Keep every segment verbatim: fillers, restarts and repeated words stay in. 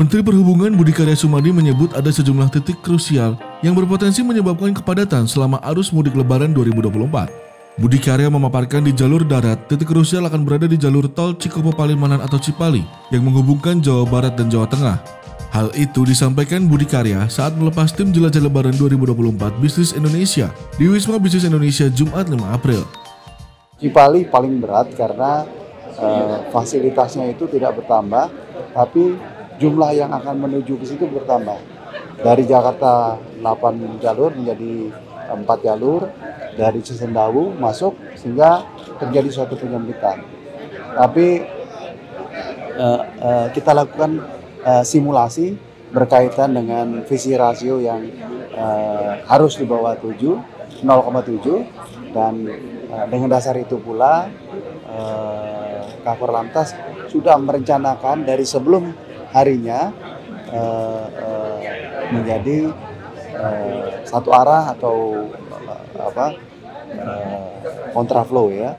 Menteri Perhubungan Budi Karya Sumadi menyebut ada sejumlah titik krusial yang berpotensi menyebabkan kepadatan selama arus mudik Lebaran dua ribu dua puluh empat. Budi Karya memaparkan di jalur darat, titik krusial akan berada di jalur tol Cikopo Palimanan atau Cipali yang menghubungkan Jawa Barat dan Jawa Tengah. Hal itu disampaikan Budi Karya saat melepas tim jelajah Lebaran dua ribu dua puluh empat Bisnis Indonesia di Wisma Bisnis Indonesia Jumat lima April. Cipali paling berat karena uh, fasilitasnya itu tidak bertambah, tapi jumlah yang akan menuju ke situ bertambah. Dari Jakarta delapan jalur menjadi empat jalur, dari Cisendawu masuk sehingga terjadi suatu penyempitan. Tapi uh, uh, kita lakukan uh, simulasi berkaitan dengan visi rasio yang uh, harus di bawah tujuh, nol koma tujuh, dan uh, dengan dasar itu pula uh, Kakor Lantas sudah merencanakan dari sebelum harinya uh, uh, menjadi uh, satu arah atau uh, apa uh, kontraflow ya.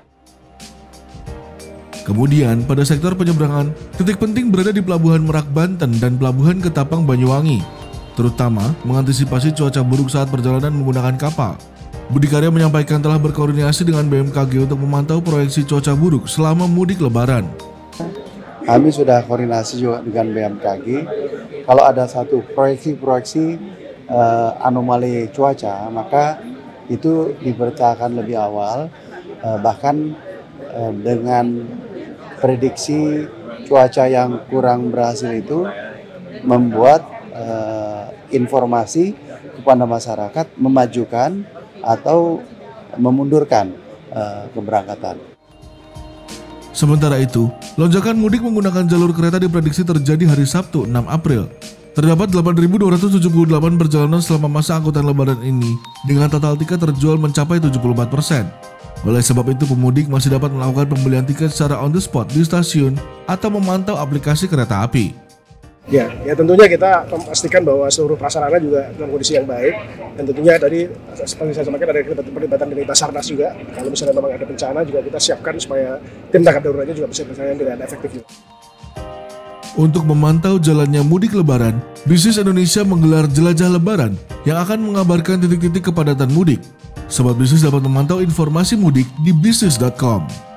Kemudian pada sektor penyeberangan, titik penting berada di Pelabuhan Merak Banten dan Pelabuhan Ketapang Banyuwangi, terutama mengantisipasi cuaca buruk saat perjalanan menggunakan kapal. Budi Karya menyampaikan telah berkoordinasi dengan B M K G untuk memantau proyeksi cuaca buruk selama mudik Lebaran. Kami sudah koordinasi juga dengan B M K G. Kalau ada satu proyeksi-proyeksi uh, anomali cuaca, maka itu diberitakan lebih awal. Uh, bahkan uh, dengan prediksi cuaca yang kurang berhasil itu membuat uh, informasi kepada masyarakat memajukan atau memundurkan uh, keberangkatan. Sementara itu, lonjakan mudik menggunakan jalur kereta diprediksi terjadi hari Sabtu enam April. Terdapat delapan ribu dua ratus tujuh puluh delapan perjalanan selama masa angkutan Lebaran ini dengan total tiket terjual mencapai tujuh puluh empat persen. Oleh sebab itu, pemudik masih dapat melakukan pembelian tiket secara on the spot di stasiun atau memantau aplikasi kereta api. Ya, ya tentunya kita memastikan bahwa seluruh prasarana juga dalam kondisi yang baik, dan tentunya tadi seperti saya sampaikan ada perlibatan dari Basarnas juga. Kalau misalnya memang ada bencana juga kita siapkan supaya tim tanggap daruratnya juga bisa berjalan dengan efektif juga. Untuk memantau jalannya mudik Lebaran, Bisnis Indonesia menggelar jelajah Lebaran yang akan mengabarkan titik-titik kepadatan mudik. Sobat Bisnis dapat memantau informasi mudik di bisnis titik com.